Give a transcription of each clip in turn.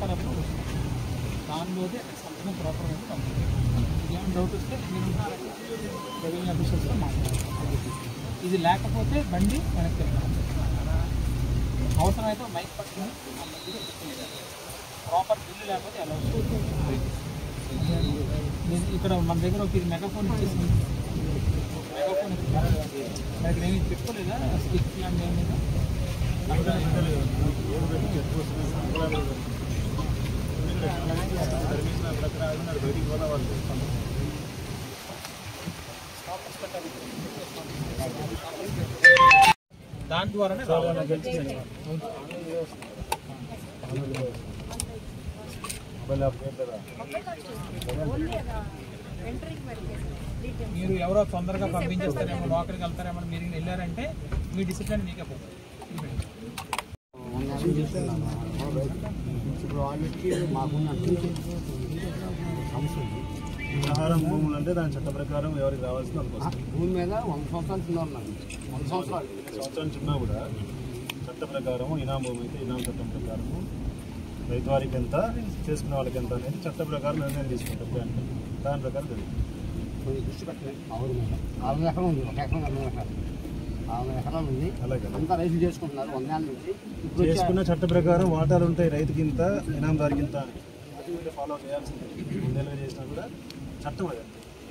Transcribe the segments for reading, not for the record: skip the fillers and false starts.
Paper అప్పుడు వస్తుంది, దానిలోనే సంతకం ప్రాపర్గా కంప్లీట్. ఏమైనా డౌట్ వస్తే మీరు రెవెన్యూ ఆఫీసర్స్తో మాట్లాడాలి. ఇది లేకపోతే బండి వెనక్కి వెళ్ళాలి. అవసరమైతే మైక్ పట్టుకుని ప్రాపర్ బిల్లు లేకపోతే ఎలా వస్తుంది. ఇక్కడ మన దగ్గర ఒక మెగాఫోన్ ఇచ్చేసింది. మెగాఫోన్ దగ్గర ఏమి పెట్టుకోలేదా స్టిక్ లాంటి ఏమి లేదా? దాని ద్వారానే మీరు ఎవరో తొందరగా పంపించేస్తారేమో, లోకల్కి వెళ్తారేమో, మీరు వెళ్ళారంటే మీ డిసిప్లిన్ మీకే పోతుంది. ఆహారం భూములు అంటే దాని చట్ట ప్రకారం ఎవరికి రావాల్సిన భూమి మీద 100 సంవత్సరాలు చిన్న 100 సంవత్సరాలు చిన్నా కూడా చట్ట ప్రకారం ఇనాం భూమి అయితే ఇనాం చట్టం ప్రకారము రైతు వారికి ఎంత, చేసుకునే వాళ్ళకి ఎంత అనేది చట్ట ప్రకారం నిర్ణయం తీసుకుంటారు. దాని ప్రకారం కొంచెం దృష్టి పెట్టలేదు. మా ఊరి మీద 4 ఎకరాలు ఉంది, 1 ఎకరం 4 ఎకరాలు 4 ఎకరాలు ఉంది. అలాగే అంతా రైతులు చేసుకుంటున్నారు 100 ఏళ్ళ నుంచి. ఇప్పుడు చేసుకున్న చట్ట ప్రకారం వాటాలు ఉంటాయి, రైతుకి ఇంత ఇనాందారికి ఇంత అని అది ఫాలో చేయాల్సిందే. 2 నెలలు చేసినా కూడా చట్టం అది.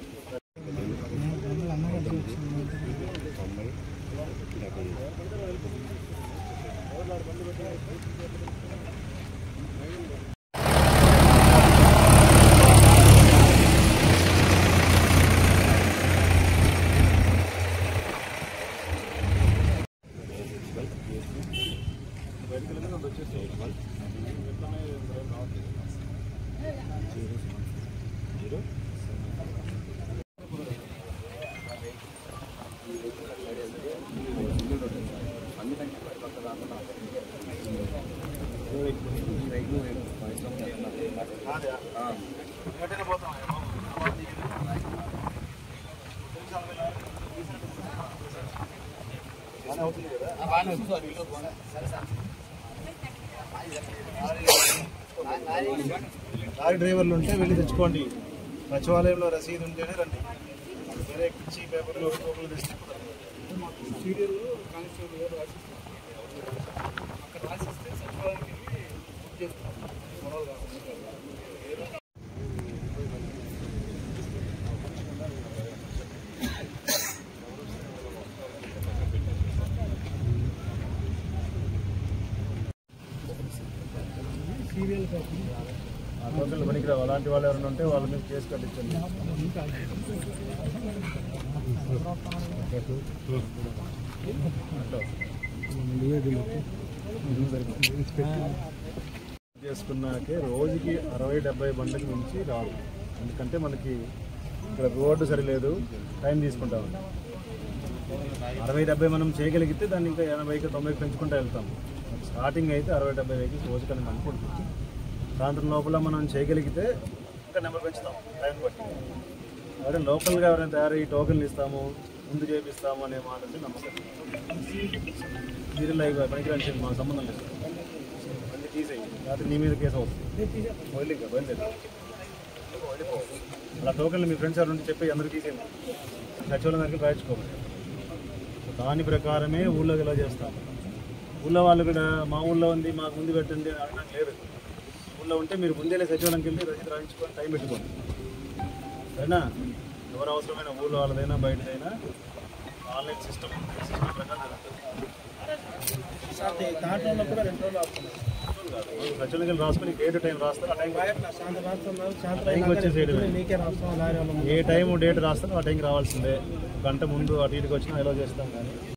లారీ డ్రైవర్లు ఉంటే వెళ్ళి తెచ్చుకోండి. సచివాలయంలో రసీదు ఉంటేనే రండి. వేరే పిచ్చి పేపర్లు తెచ్చి టోకెన్లు పనికిరావు. అలాంటి వాళ్ళు ఎవరైనా ఉంటే వాళ్ళ మీద కేసు కట్టించండి. చేసుకున్నాకే రోజుకి 60-70 బండ్లకి నుంచి రావు. ఎందుకంటే మనకి ఇక్కడ రోడ్డు సరిలేదు, టైం తీసుకుంటాం. 60-70 మనం చేయగలిగితే దాన్ని ఇంకా 80-90 పెంచుకుంటూ వెళ్తాం. స్టార్టింగ్ అయితే 60-70 వెహికల్స్ రోజుకని అనుకుంటుంది. సాయంత్రం లోపల మనం చేయగలిగితే ఇంకా నెంబర్ పెంచుతాం టైం బట్టి. అదే లోకల్గా ఎవరైనా తయారయ్యి టోకెన్లు ఇస్తాము, ముందు చేపిస్తాము అనే మాట అంటే నమ్మకం. సీరియల్ అయ్యి పనికిరాని మా సంబంధం లేదు. అన్నీ తీసేయి, రాత్రి నీ మీద కేసు అవుతుంది. బయలుదేరి అలా టోకెన్లు మీ ఫ్రెండ్స్ ఎవరు ఉంటే చెప్పి అందరూ తీసేయండి. సచివాలయం దగ్గరికి రాయించుకోవాలి. దాని ప్రకారమే ఊళ్ళోకి ఇలా చేస్తాము. ఊళ్ళో వాళ్ళు కూడా మా ఊళ్ళో ఉంది, మాకు ముందు పెట్టండి అని అనడానికి లేదు. ఊళ్ళో ఉంటే మీరు ముందే సచివాలయంకి వెళ్ళి రసీదు రాయించుకొని టైం పెట్టుకోండి. సరేనా? ఎవరు అవసరమైన ఊళ్ళో వాళ్ళదైనా బయటదైనా ఆన్లైన్ సిస్టమ్ ప్రకారం దాంట్లో కూడా 2 రోజులు అవుతుంది. సచివాలయం రాసుకొని డేట్ టైం రాస్తారు. ఆ టైంకి వచ్చేసేయడమే. ఏ టైం డేట్ రాస్తారో ఆ టైంకి రావాల్సిందే. గంట ముందు అటు ఇటుకి వచ్చినా ఎలా చేస్తాం కానీ